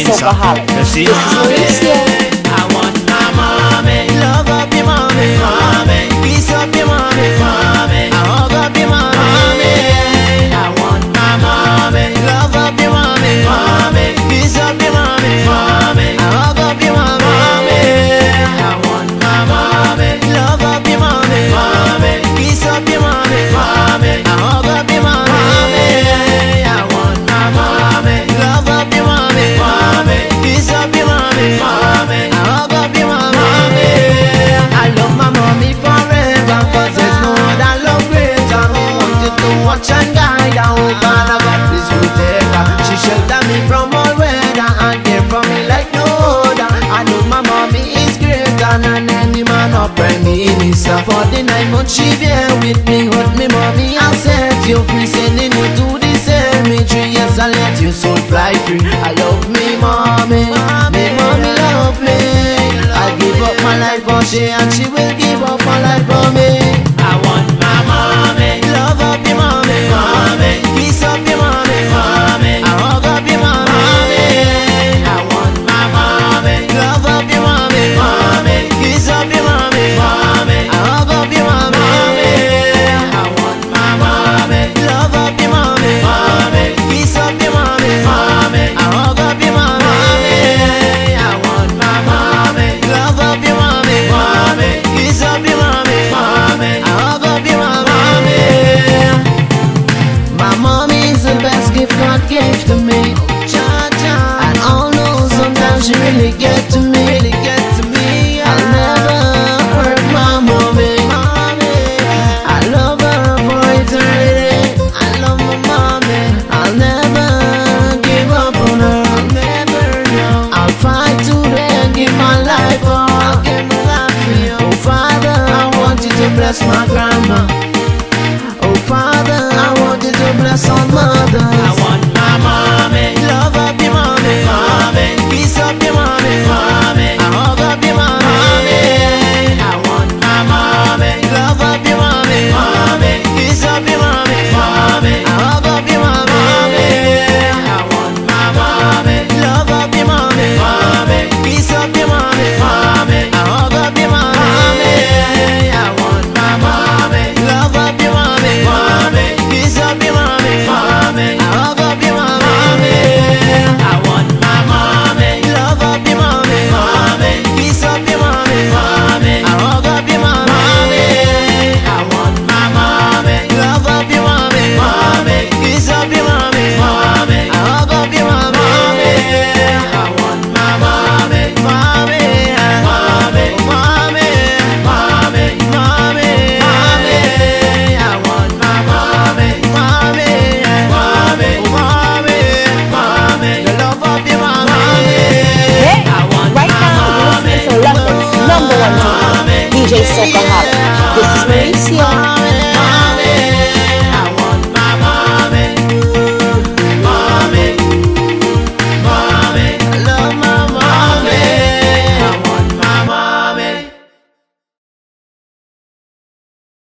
Coverholic. This is Alicia. I want my mommy. Love up your mommy, Mommy. kiss up your mommy, Mommy. I hug up your mommy. I want my mommy. Love up your mommy, Mommy. kiss up your mommy, Mommy. I hug up your mommy. I want my mommy. Love up your mommy, Mommy. kiss up your mommy, Mommy. I hug up your mommy. I want my mommy. Love up your mommy, Mommy. kiss up your mommy, Mommy. I hug up your mommy. I love my mommy forever, 'cause there's no other love greater. Me wanted to watch and guide her, oh Father God, please protect her. She shelter me from all weather and care for me like no other. I know my mommy is greater than any man or prime minister. For the 9 months she bear with me, hurt me mommy, I'll set you free, sending you to the cemetery. Yes, I'll let your soul fly free. I love me mommy, me mommy love me. I'll give up my life for she, and she will give up my life for me. I want my mommy. Love up your mommy, Mommy. kiss up your mommy, Mommy. I hug up your mommy. I want my mommy. Love up your mommy, Mommy. kiss up your mommy, Mommy. I hug up your mommy. I want my mommy. Love up your mommy, Mommy. kiss up your mommy, Mommy. I hug up your mommy. I want my mommy. Love up your mommy, Mommy. kiss up your mommy, Mommy. I hug up your mommy. My mommy is the best gift God gave to me. And although sometimes she really get to